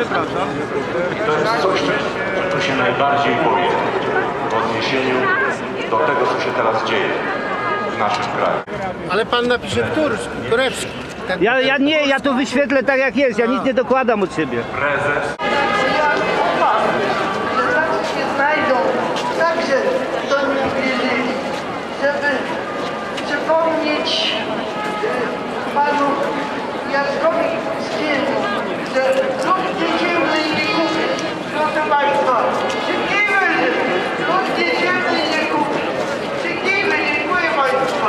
Przepraszam. I to jest coś, że tu się najbardziej boję w odniesieniu do tego, co się teraz dzieje w naszym kraju. Ale pan napisze Kurewski. Ja nie, ja to wyświetlę tak jak jest, ja nic nie dokładam od siebie. Prezes się znajdą także to nie wierzyli, żeby przypomnieć panu Jackowi Skielu, że lud niedzielny nie kupi. Proszę państwa, dziękujemy, lud niedzielny nie kupi. Dziękujemy, dziękuję państwa.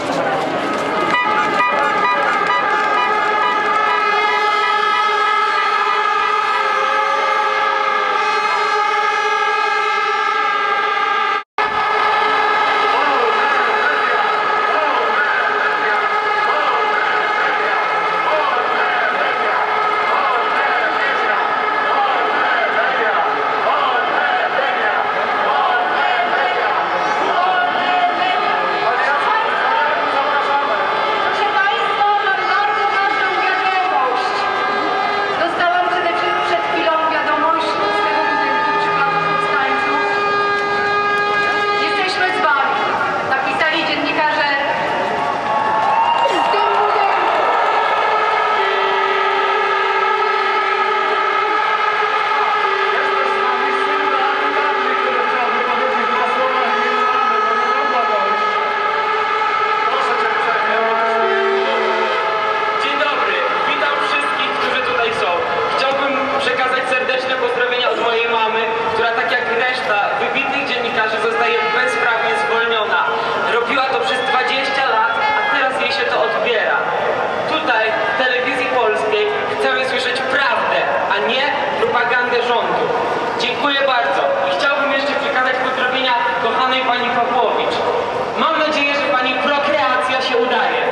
Dziękuję bardzo i chciałbym jeszcze przekazać pozdrowienia kochanej pani Pawłowicz. Mam nadzieję, że pani prokreacja się udaje.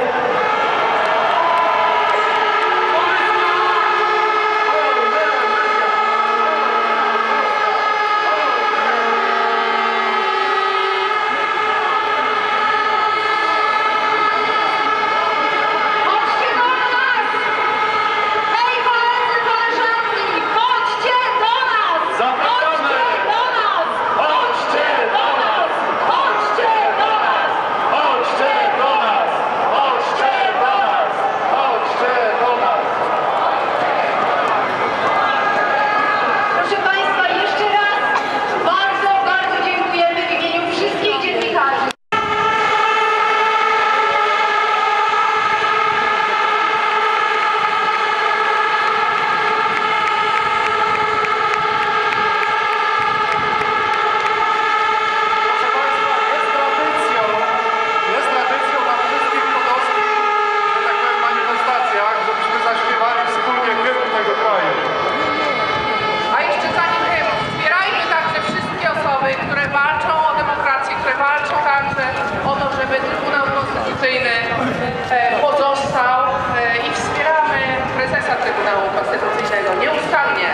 Pozostał i wspieramy prezesa Trybunału Konstytucyjnego nieustannie.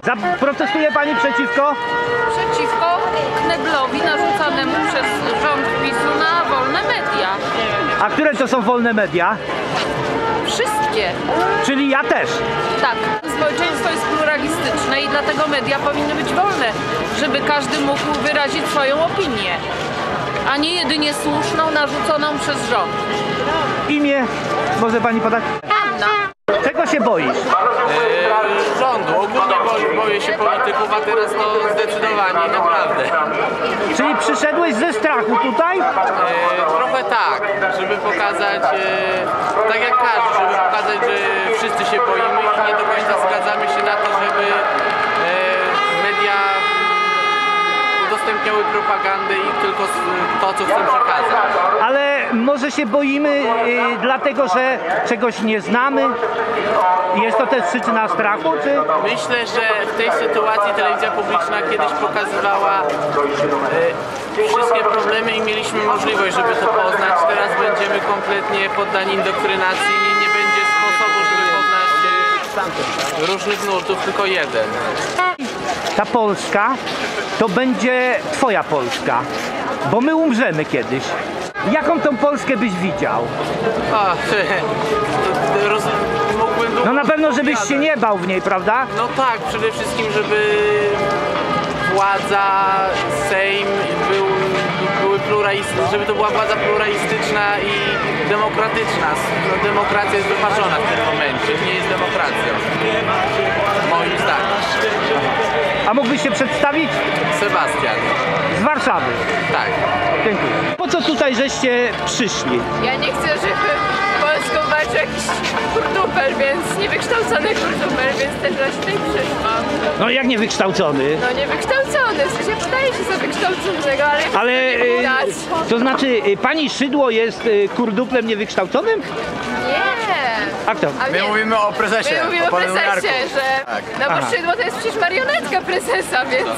Protestuje pani przeciwko? Przeciwko kneblowi narzucanemu przez rząd PiS-u na wolne media. A które to są wolne media? Wszystkie. Czyli ja też. Tak. Społeczeństwo jest pluralistyczne i dlatego media powinny być wolne, żeby każdy mógł wyrazić swoją opinię, a nie jedynie słuszną narzuconą przez rząd. Imię może pani podać? Anna. Czego się boisz? Rządu. Ogólnie boję się polityków, a teraz to zdecydowanie, naprawdę. Czyli przyszedłeś ze strachu tutaj? Trochę tak, żeby pokazać, tak jak każdy, żeby pokazać, że wszyscy się boimy i nie do końca zgadzamy się na to, żeby media udostępniały propagandę i tylko to, co chcą przekazać. Ale może się boimy dlatego, że czegoś nie znamy? Jest to też przyczyna strachu, czy? Myślę, że w tej sytuacji telewizja publiczna kiedyś pokazywała wszystkie problemy i mieliśmy możliwość, żeby to poznać. Teraz będziemy kompletnie poddani indoktrynacji i nie będzie sposobu, żeby poznać różnych nurtów, tylko jeden. Ta Polska to będzie twoja Polska, bo my umrzemy kiedyś. Jaką tą Polskę byś widział? Mógłbym długo No na pewno, żebyś się opowiadać. nie bał w niej, prawda? No tak, przede wszystkim, żeby władza, Sejm żeby to była władza pluralistyczna i demokratyczna. No, demokracja jest wypaczona w tym momencie, nie jest demokracją. Moim zdaniem. A mógłbyś się przedstawić? Sebastian. Z Warszawy. Tak. Dziękuję. Po co tutaj żeście przyszli? Ja nie chcę, żeby Polską walczył jakiś kurdupel, więc niewykształcony kurdupel, więc też właśnie tutaj przyszłam. No jak niewykształcony? No niewykształcony, w sensie wydaje się za wykształconego, ale Ale nie widać. to znaczy pani Szydło jest kurduplem niewykształconym? Nie. A kto? A My nie. mówimy o prezesie. My mówimy o panu prezesie, Jarku. że no bo Aha. Szydło to jest przecież marionetka prezesa, więc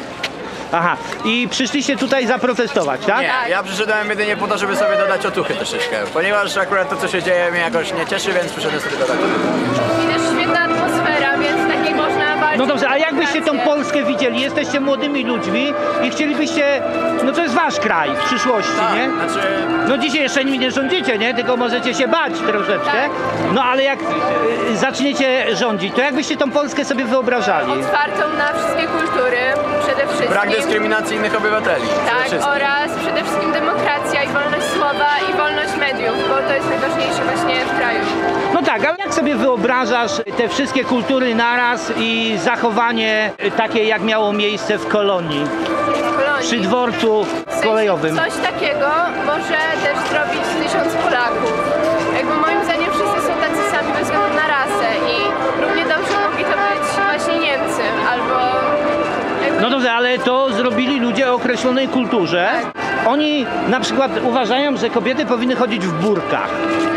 Aha, i przyszliście tutaj zaprotestować, tak? Nie, ja przyszedłem jedynie po to, żeby sobie dodać otuchy troszeczkę, ponieważ akurat to, co się dzieje, mnie jakoś nie cieszy, więc przyszedłem sobie dodać otuchy. i też świetna atmosfera, więc takiej można walczyć. No dobrze, a jak byście tą demokrację. Polskę widzieli? Jesteście młodymi ludźmi i chcielibyście, no to jest wasz kraj w przyszłości, nie? Znaczy, No dzisiaj jeszcze nimi nie rządzicie, nie? Tylko możecie się bać troszeczkę. Tak. No ale jak zaczniecie rządzić, to jak byście tą Polskę sobie wyobrażali? Otwartą na wszystkie kultury, przede wszystkim. brak dyskryminacji innych obywateli. przede Tak, wszystkim. oraz przede wszystkim demokracja i wolność słowa i wolność mediów, bo to jest najważniejsze właśnie w kraju. No tak, ale jak sobie wyobrażasz te wszystkie kultury naraz i zachowanie takie, jak miało miejsce w Kolonii, Kolonii. przy dworcu W sensie kolejowym? Coś takiego może też zrobić 1000 Polaków. Jakby moim zdaniem wszyscy są tacy sami bez względu na rasę i równie dobrze mogli to być właśnie Niemcy albo... Jakby... No dobrze, ale to zrobili ludzie o określonej kulturze. Oni na przykład uważają, że kobiety powinny chodzić w burkach.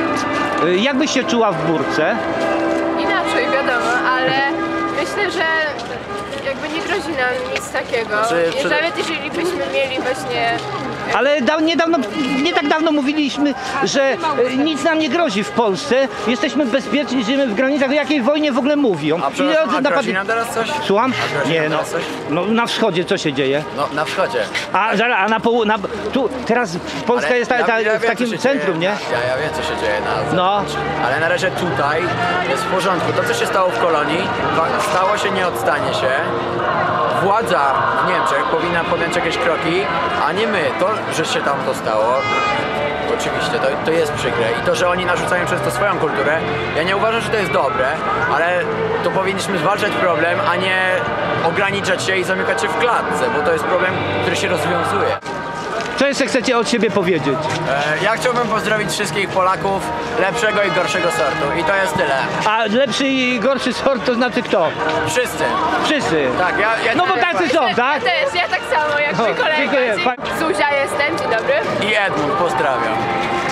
Jak byś się czuła w burce? Inaczej, wiadomo, ale myślę, że jakby nie grozi nam nic takiego. Znaczy, Nawet jeżeli byśmy mieli właśnie... Ale nie tak dawno mówiliśmy, że nic nam nie grozi w Polsce. Jesteśmy bezpieczni, żyjemy w granicach. O jakiej wojnie w ogóle mówią? A przepraszam, a napadli- grozi nam teraz coś? Słucham? A grozi Nie, nam no. teraz coś? No na wschodzie co się dzieje? No, na wschodzie. A na południu, tu teraz Polska Ale jest ja w wiem, co takim się centrum, dzieje. nie? Ja wiem, co się dzieje na No. zewnątrz. Ale na razie tutaj jest w porządku. To, co się stało w Kolonii, stało się, nie odstanie się. Władza w Niemczech powinna podjąć jakieś kroki, a nie my. To, że się tam to stało, oczywiście, to jest przykre. I to, że oni narzucają przez to swoją kulturę, ja nie uważam, że to jest dobre, ale to powinniśmy zwalczać problem, a nie ograniczać się i zamykać się w klatce, bo to jest problem, który się rozwiązuje. Co jeszcze chcecie od siebie powiedzieć? Ja chciałbym pozdrowić wszystkich Polaków lepszego i gorszego sortu. I to jest tyle. A lepszy i gorszy sort to znaczy kto? Wszyscy. Wszyscy. Tak, ja No bo tacy są, tak? Ja tak samo jak mój kolega. dziękuję. Zuzia jestem, dzień dobry. I Edmund, pozdrawiam.